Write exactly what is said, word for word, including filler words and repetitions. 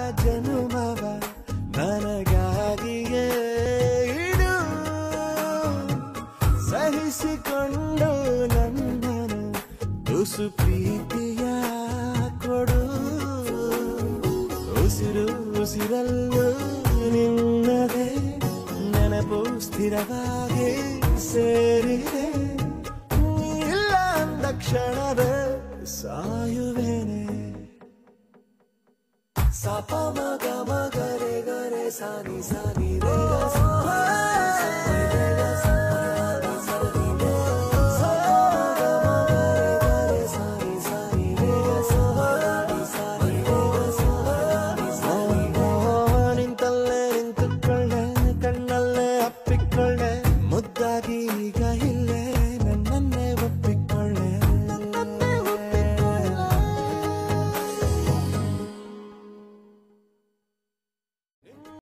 ಜನುಮವ ನನಗಾಗಿಯೇ ಇಡು ಸಹಿಸಿಕೊಂಡು ನನ್ನನು ತುಸು ಪ್ರೀತಿಯ ಕೊಡು ಉಸಿರು ಉಸಿರಲ್ಲೂ ನಿನ್ನದೇ ನೆನಪು ಸ್ಥಿರವಾಗಿ ಸೇರಿದೆ ಇಲ್ಲ ಅಂದ ಕ್ಷಣವೇ ಸಾಯುವೆನೆ ಸ ಪ ಮ ಗ ಮ ಗ ರೆ ಗ ರೆ ಸ ನಿ ಸ ನಿ ರೆ ಗ ಸ